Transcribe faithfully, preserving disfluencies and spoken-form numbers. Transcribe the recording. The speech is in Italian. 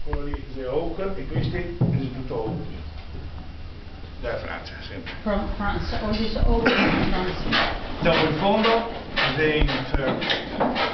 quello lì è oak e questi è tutto oak. Dalla Francia, sempre. From France, all this oak from France. Dopo il fondo, they